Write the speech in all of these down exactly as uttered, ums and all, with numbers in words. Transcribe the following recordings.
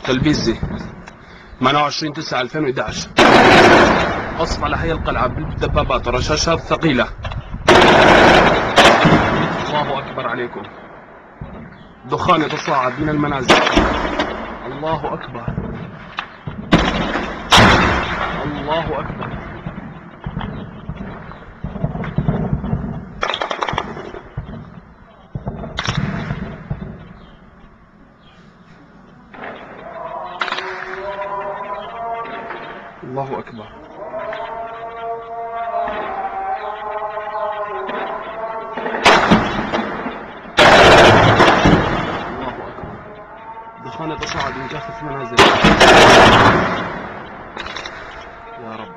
تلبيسي ثمانية وعشرين تسعة ألفين وإحدى عشر. قصف على حي القلعة بالدبابات ورشاشات ثقيلة. الله أكبر عليكم. دخان يتصاعد من المنازل. الله أكبر. الله أكبر. الله أكبر. دخان يتصاعد من كافة المنازل. يا رب.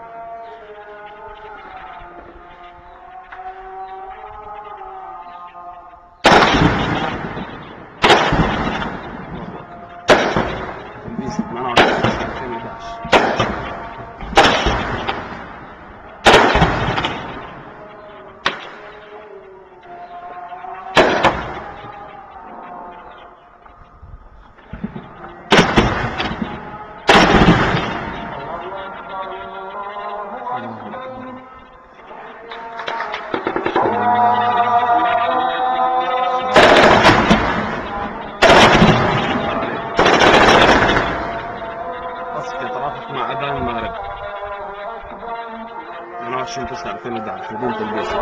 الله أكبر. تلبيس ثمانية وعشرين تسعة ألفين وإحدى عشر. قصف يترافق مع أذان المغرب ثمانية وعشرين تسعة ألفين وإحدى عشر بدون تلبيس.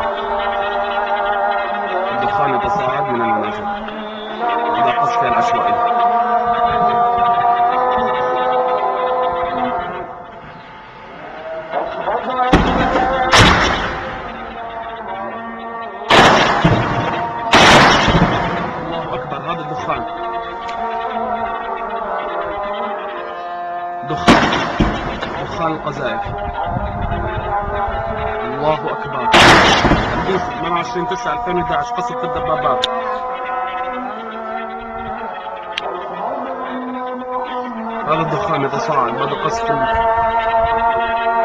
الدخان يتصاعد من المنازل. هذا قصف العشوائي. الله أكبر. هذا الدخان دخان دخان القذائف. الله أكبر. تلبيس ثمانية وعشرين تسعة ألفين وإحدى عشر قصف الدبابات. هذا الدخان يتصاعد بعد قصف